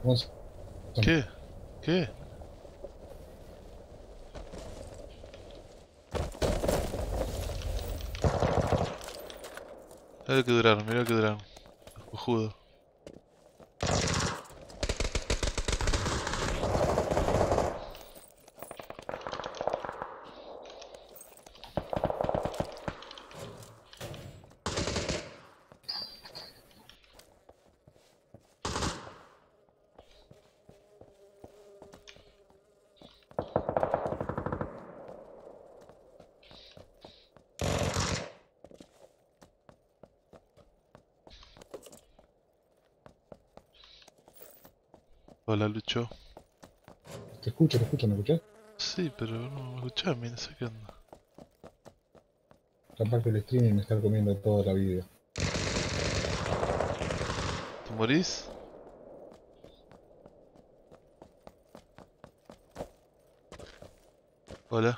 Vamos a... ¿Qué? ¿Qué? Mira lo que duraron, mira lo que duraron. Los cojudos. Hola, Lucho. te escucho, ¿me escuchás? Sí, pero no me escuchás, mira, no sé qué onda. Capaz que el streaming me está comiendo toda la vida. ¿Te morís? Hola.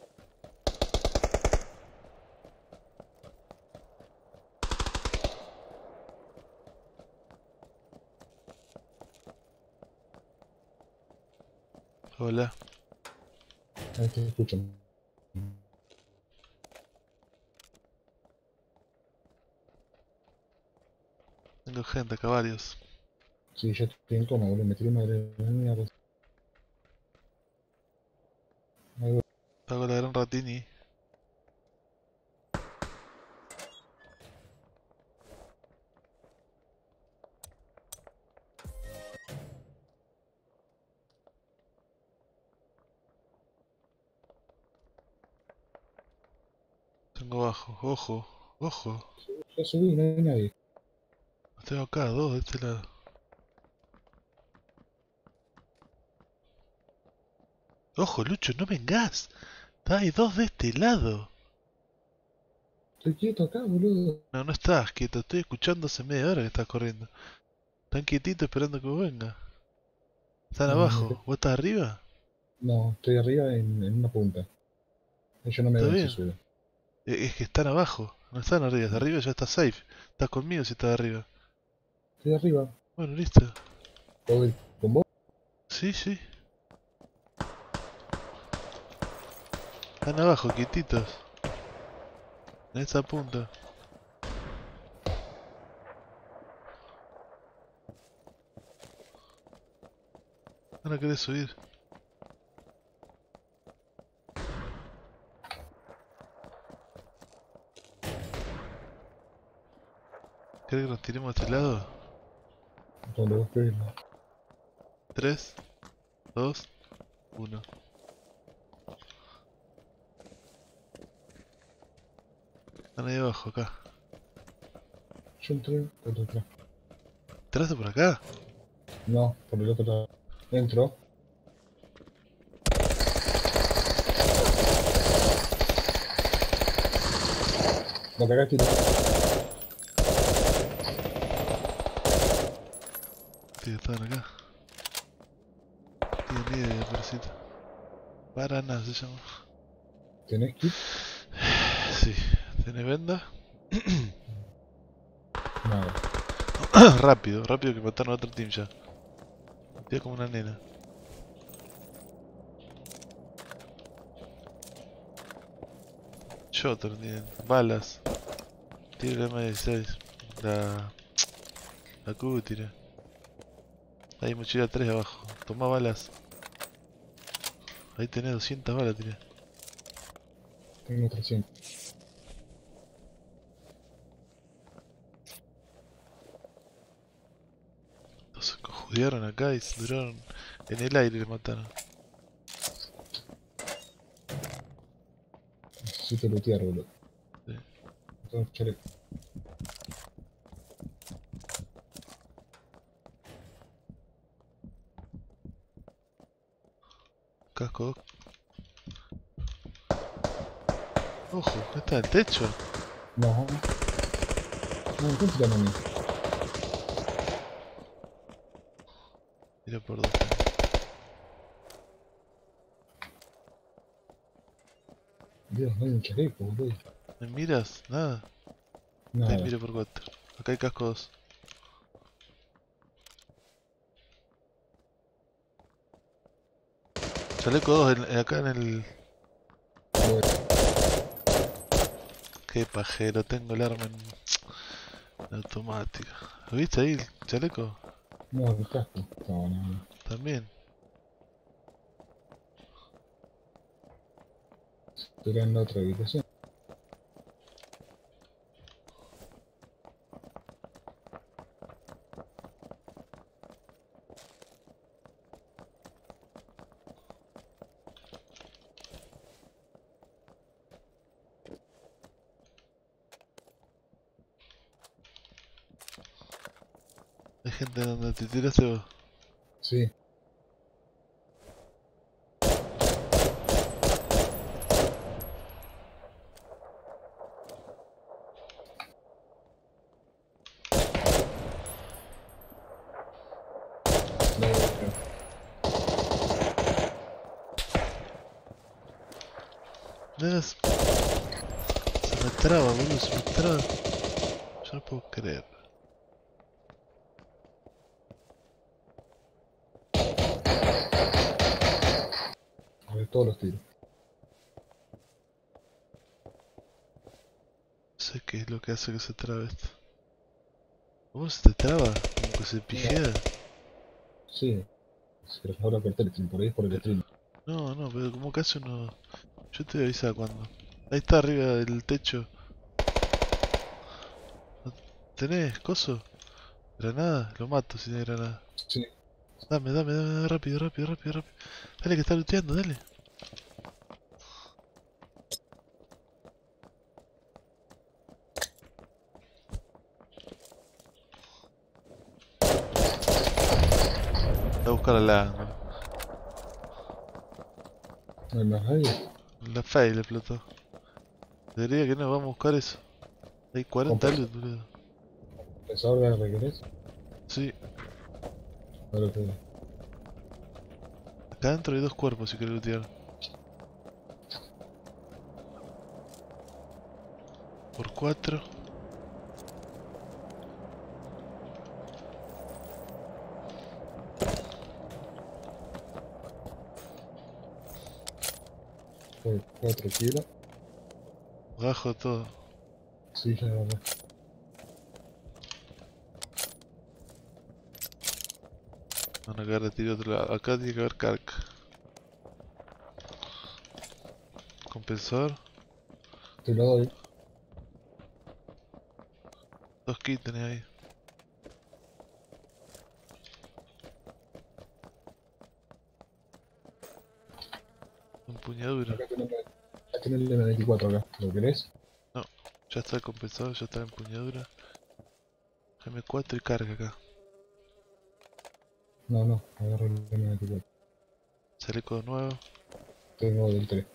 Hola. Ahí te escucho. Tengo gente acá, varios. Sí, yo estoy en coma, boludo. Me tiré una de mierda. Ahí voy. Hago la gran ratini. Tengo abajo. Ojo. Ojo. Ya subí, no hay nadie. Los tengo acá, dos de este lado. Ojo, Lucho, no vengas. Hay dos de este lado. Estoy quieto acá, boludo. No, no estás quieto. Estoy escuchando hace media hora que estás corriendo. Están quietitos esperando que vos vengas. Están No, abajo. ¿Vos estás arriba? no, estoy arriba en una punta. Ellos no me ¿Está ven si bien? subo. Es que están abajo. No están arriba. De arriba ya estás safe. Estás conmigo si estás arriba. Estoy arriba. Bueno, listo. ¿Puedo ir con vos? Sí, sí. Están abajo, quietitos. En esa punta. Van a querer subir. ¿Querés que nos tiremos a este lado? Donde vos querés. 3, 2, 1. Están ahí abajo, acá. Yo entré por detrás. ¿Entraste por acá? No, por el otro lado. Entro. Lo cagaste. Sí, estaban acá. Tiene nieve, percito. Paraná se llama. ¿Tenés kit? Sí. ¿Tenés venda? Nada. Rápido, rápido que mataron a otro team ya. Tía como una nena. Shotter tienen. Balas. Tiene la M16. La Q tira. Hay mochila 3 abajo. Toma balas. Ahí tenés 200 balas, tiré. Tengo 300. Los cojudearon acá y se duraron en el aire, le mataron. Necesito lootear, boludo. Sí. Tengo chaleco. Casco. Ojo, ¿no está en el techo? No. No, ¿quién tirando a mí? Mira por dos. Dios, no hay un chaleco, boludo. ¿Me miras? Nada. Te Nada. miro por 4. Acá hay casco 2. Chaleco 2 acá en el... Voy. Qué pajero, tengo el arma en automática. ¿Lo viste ahí, el chaleco? No, el casco. Está bueno. También. Estoy en la otra habitación. Hay gente donde te tiraste vos. Sí. La otra. Nada, se me traba, boludo, se me traba. Yo no puedo creer. A ver todos los tiros. No sé qué es lo que hace que se trabe esto. ¿Cómo se te traba? Como que se pijea. Sí. Se los habla por Teletrim, por ahí es por el stream. No, no, pero como que hace uno... Yo te voy a avisar cuando. Ahí está arriba del techo. ¿Tenés coso? ¿Granada? Lo mato si tiene granada. Sí. Dame, dame, dame, dame, rápido, rápido, rápido, rápido. Dale que está luteando, dale. Voy a buscar a la... No hay más nadie. La fail le explotó. Debería que no, vamos a buscar eso. Hay 40 Compensador loot, boludo. de regreso. Sí, Ahora que acá adentro hay dos cuerpos si querés lootear. Por 4. por 4 kilos. Bajo todo. Sí, la verdad. Van a caer de tiro a otro lado. Acá tiene que haber carca. Compensador. Te lo doy. Dos kits tenés ahí. Empuñadura. Acá tenés el M24 acá. ¿Lo querés? No, ya está el compensador, ya está la empuñadura. M4 y carga acá. No, no. Agarro el M24. Chaleco nuevo. Tengo del 3.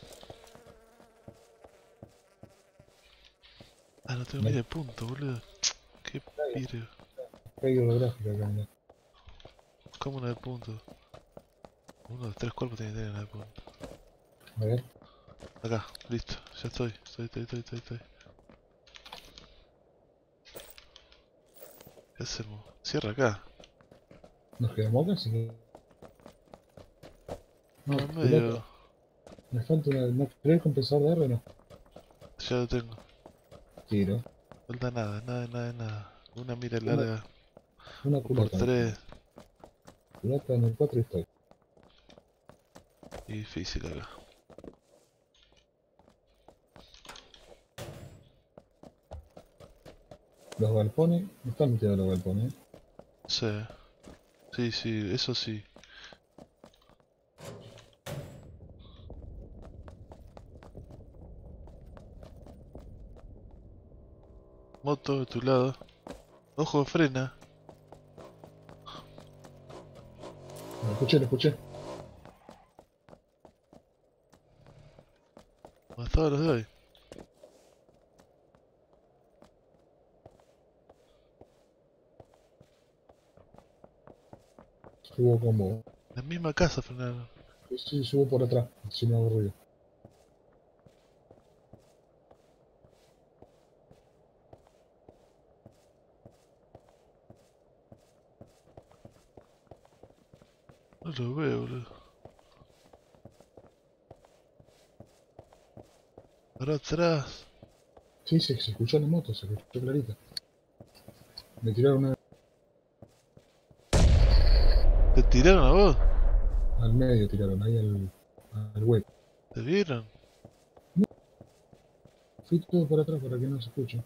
Ah, no tengo No. mira de punto, boludo. Qué piro. Hay holográfica acá, mirá. Como una de punto. Uno de los tres cuerpos tiene que tener una de punto. A ver. Acá, listo. Ya estoy. Estoy. ¿Qué hacemos? Cierra acá. Nos quedamos acá, así que... No, No, en culata. medio. Me falta una... ¿No querés compensador de R o no? Ya lo tengo. Tiro. Falta nada. Una mira Una, larga. una O por culata. tres. Culata en el 4 y estoy. Y difícil acá. Los galpones... No están metidos los galpones. Sí. Sí, eso sí. Moto de tu lado. Ojo, frena. Lo escuché, lo escuché. ¿Dónde estaban los de hoy? Subo como... En la misma casa frenaron. Sí, subo por atrás. Si me hago ruido. No lo veo, boludo. Ahora atrás. Sí, se escuchó la moto, se escuchó clarita. Me tiraron una ¿Te tiraron a vos? al medio, tiraron ahí al hueco. ¿Te vieron? Fui todo por atrás para que no se escuche.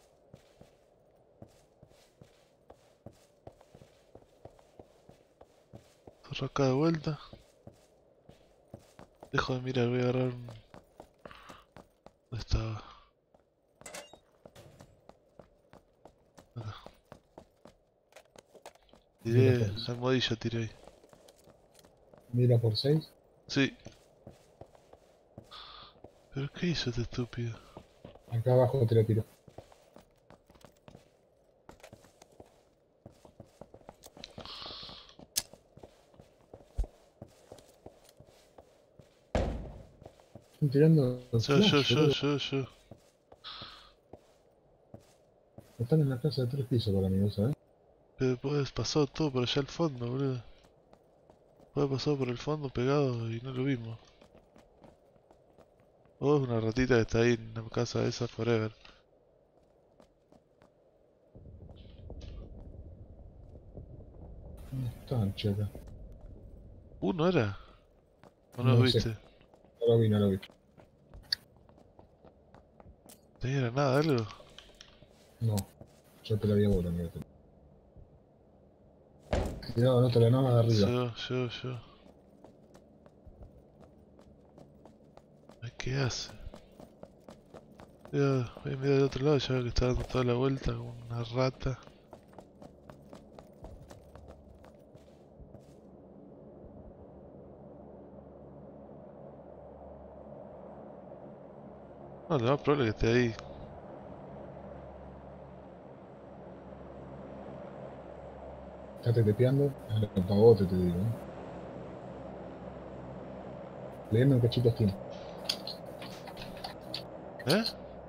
Zorro acá de vuelta. Dejo de mirar, voy a agarrar un... ¿Dónde estaba? Acá. Mira Tiré... por, Almohadilla tiré ahí. mira por 6. Sí. ¿Pero qué hizo este estúpido? Acá abajo te la tiro. Están tirando flash, boludo. Yo. Están en la casa de 3 pisos para mí, ¿sabes? Pero después pasó todo por allá al fondo, boludo. Después pasó por el fondo pegado y no lo vimos. O es una ratita que está ahí en la casa esa forever. ¿Dónde están, checa? ¿Uno era? ¿O no No lo lo sé. viste? No lo vi, no lo vi. ¿Tenía granada algo? No. Yo te la vi ahora, mira. Cuidado, no te la nada de arriba. Yo. Ay, ¿qué hace? Voy a mirar del otro lado, ya veo que está dando toda la vuelta como una rata. No, lo más probable es que esté ahí. Estás tepeando. A los pavotes te digo, ¿eh? Leeme un cachito Steam. ¿Eh?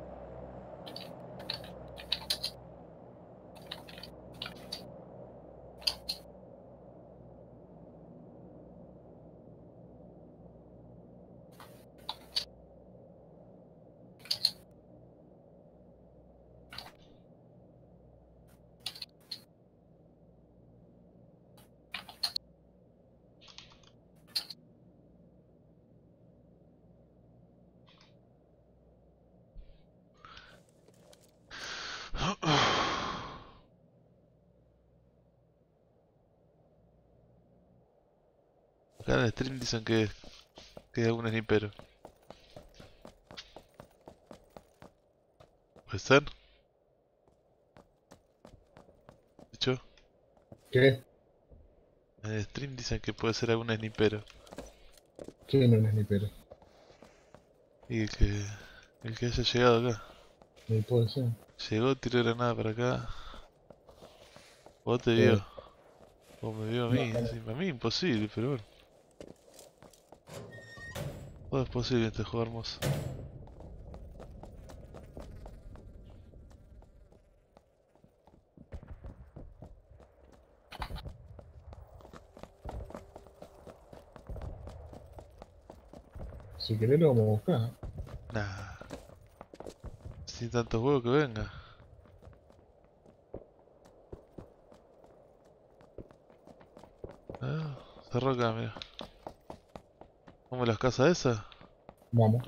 Acá en el stream dicen que hay algún snipero. ¿Puede ser? Dicho, ¿Qué? en el stream dicen que puede ser algún snipero. ¿Quién es un snipero? Y el que haya llegado acá. Ni puede ser. Llegó, tiró granada para acá. O te Eh, vio. O me vio a no, mí. Sí, a mí imposible, pero bueno. Todo es posible en este juego hermoso. si querés lo vamos a buscar. ¿Eh? Nah. Sin tantos huevos que venga. Ah, cerró acá, mira. ¿Cómo las casas esas? Vamos.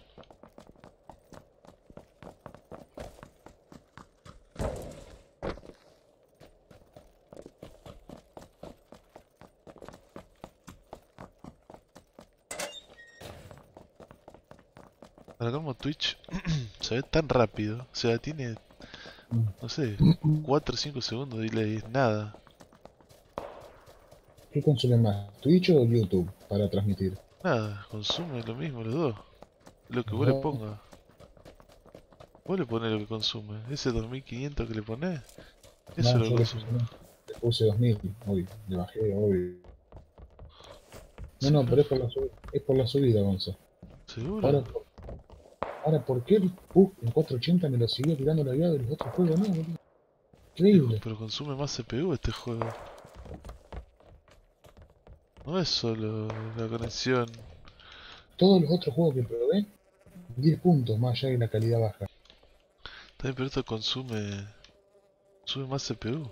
Para como Twitch se ve tan rápido. O sea, tiene, no sé, 4 o 5 segundos de delay. Es nada. ¿Qué consume más? ¿Twitch o YouTube para transmitir? Nada. Consume lo mismo los dos. Lo que Los vos le dos. pongas. Vos le ponés lo que consume. Ese 2500 que le ponés, eso es No, lo que yo consume. le puse 2000 hoy. Le bajé hoy. No, Sí, no, pero... pero es por la subida, Gonza. ¿Seguro? Ahora, ahora, ¿por qué el PUC en 480 me lo siguió tirando la guía de los otros juegos? No, boludo. Increíble. Pero consume más CPU este juego. No es solo la conexión. Todos los otros juegos que probé 10 puntos más allá de la calidad baja. También, pero esto consume más CPU.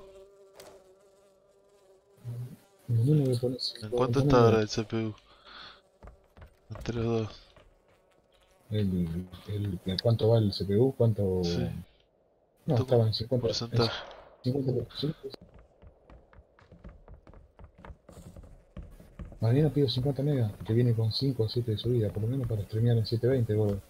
Ninguno le pones ¿En 5, cuánto está ahora el CPU? Entre los dos. ¿Cuánto va el CPU? ¿Cuánto? Sí. No, ¿Cuánto estaba en 50, porcentaje? 50%. Mañana pido 50 megas, que viene con 5 o 7 de subida, por lo menos para streamear en 720, gordo.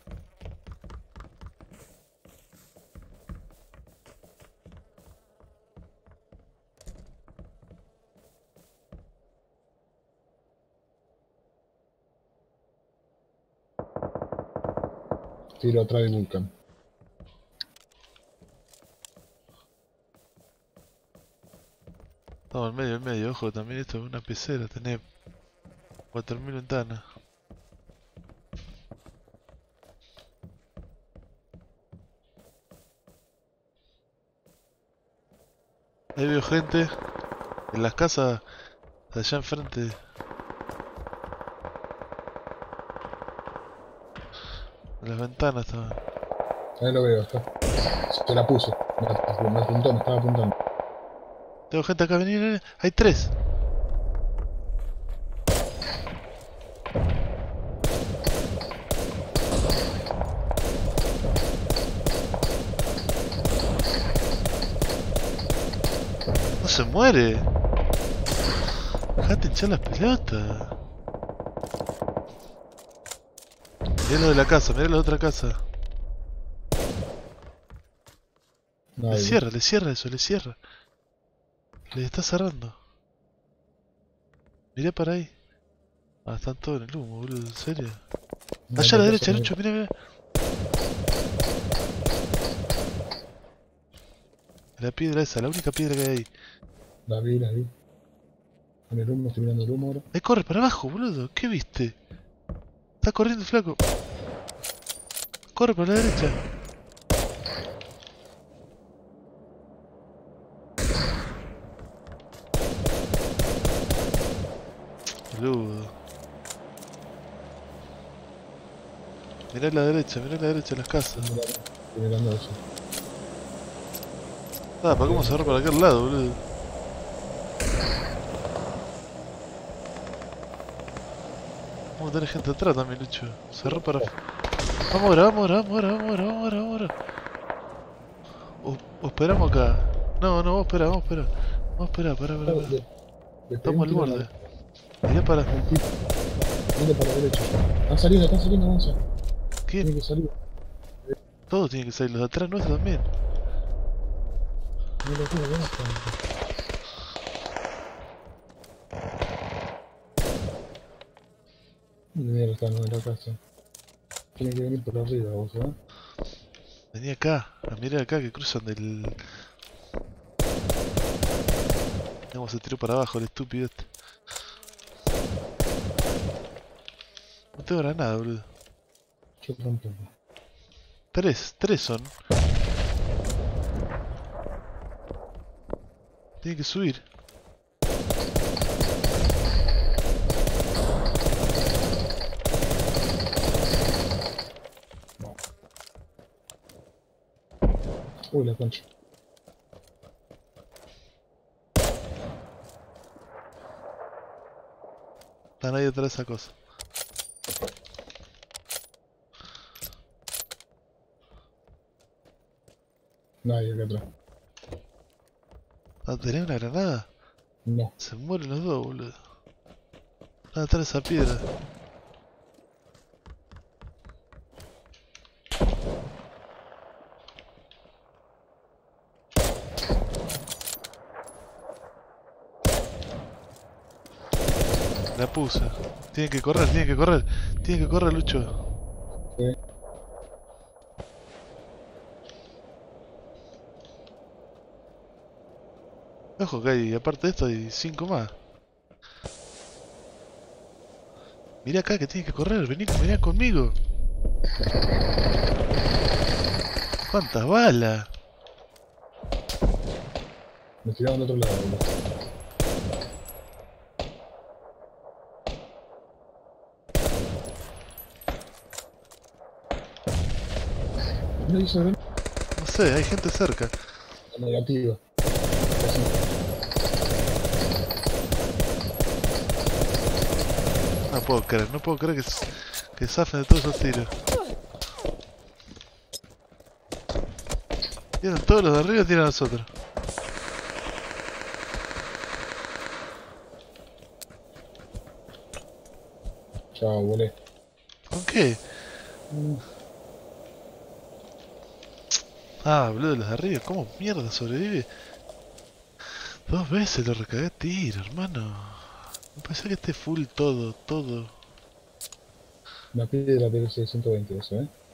Tiro atrás de Vulcan. Estamos en medio, ojo, también esto es una pecera, tenés 4000 ventanas. Ahí veo gente en las casas de allá enfrente. En las ventanas estaban. Ahí lo veo, está. Se la puso. Me apuntó, me estaba apuntando. Tengo gente acá, vení, vení. Hay tres. No se muere. Dejate hinchar las pelotas. Mirá lo de la casa, mirá la otra casa. Nadie. Le cierra eso, le cierra. Le está cerrando. Mirá para ahí. Ah, están todos en el humo, boludo, ¿en serio? No, Allá a la en derecha, casa Lucho, mirá, mirá. La piedra esa, la única piedra que hay ahí. la vi, la vi. En el humo, estoy mirando el humo ahora. Ahí corre para abajo, boludo. ¿Qué viste? Está corriendo el flaco. Corre para la derecha. Boludo. Mirá a la derecha, las casas. Estoy mirando eso. Ah, ¿para cómo cerrar para aquel lado, boludo? Vamos a tener gente atrás también, Lucho. Cerró para... Vamos ahora, vamos ahora, vamos ahora, vamos ahora, vamos ahora, vamos ahora. O esperamos acá. No, no, vamos a esperar, vamos a esperar. Vamos a esperar, pará. Le pegué Estamos un al tiro borde. Mirá para... a un tipo. Mira para la derecha. Están saliendo, Gonza. ¿Quién? Tiene que salir. Todos tienen que salir, los de atrás nuestros también. No lo puedo ver hasta. Mira, están en la casa. Tiene que venir por arriba, vos, ¿eh? Vení acá, a mirar acá que cruzan del... Vamos, se tiró para abajo el estúpido este. No tengo granada, boludo. Yo tampoco. Tres son. Tiene que subir. Uy, la concha. Están ahí detrás de esa cosa. Nadie acá atrás. Ah, ¿tenés una granada? No. Se mueren los dos, boludo. Están detrás de esa piedra. La puse. Tiene que correr, tiene que correr. Tiene que correr, Lucho. Sí. Ojo que hay, aparte de esto, hay 5 más. Mirá acá que tiene que correr, vení conmigo. ¿Cuántas balas? Me tiraron de otro lado, boludo. ahí sobre No sé, hay gente cerca. la negativa. Así. No puedo creer que zafen de todos esos tiros. Tiran todos los de arriba, tiran a nosotros. Chao, volé. ¿Con qué? Ah, boludo, los de arriba. ¿Cómo mierda sobrevive? 2 veces lo recagué a tiro, hermano. No puede ser que esté full todo. Una piedra PLC 120 eso,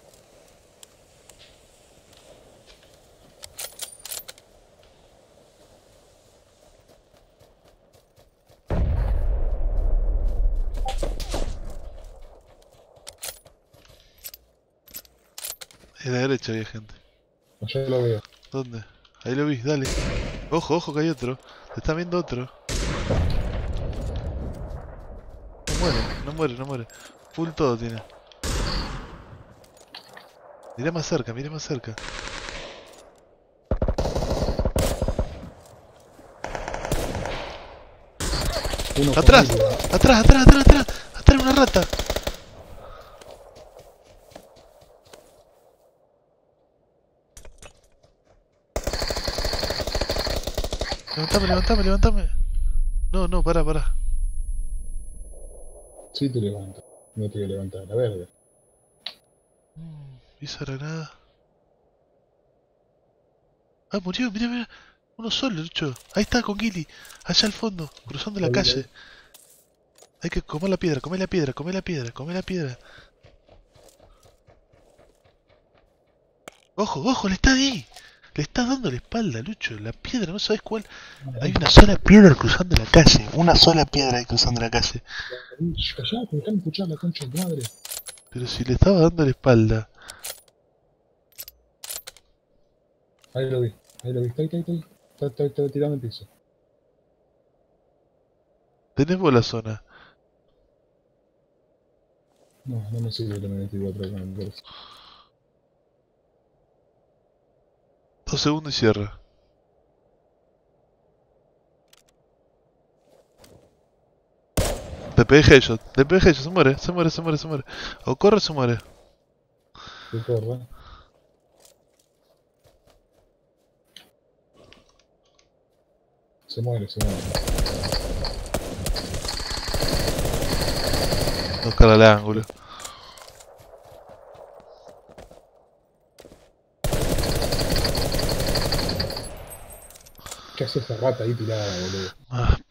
En la derecha había gente. No, yo lo veo. ¿Dónde? Ahí lo vi, dale. Ojo, ojo que hay otro. Te está viendo otro. No muere. Full todo tiene. Mirá más cerca. Uno ¡Atrás! conmigo. ¡Atrás una rata! Levantame. No, pará. Sí te levantas. No te voy a levantar, la verde. ¿Esa granada? Ah, murió, mirá. Uno solo, Lucho. Ahí está, con Gilly. Allá al fondo, cruzando la Lo vi, lo vi. calle. Hay que comer la piedra. Ojo, le está ahí. Le está dando la espalda, Lucho. La piedra, no sabes cuál. Hay una sola piedra cruzando la calle. Una sola piedra ahí cruzando la calle. Callate, déjame escuchar la concha de tu madre. Pero si le estaba dando la espalda. Ahí lo vi. Está tirando el piso. Tenemos la zona. No me sirve la 94 acá, me parece. 2 segundos y cierra. Le pegué headshot, se muere. O corre o se muere. Que corra. Se muere. No cara al ángulo. ¿Qué hace esta rata ahí tirada, boludo? Ah,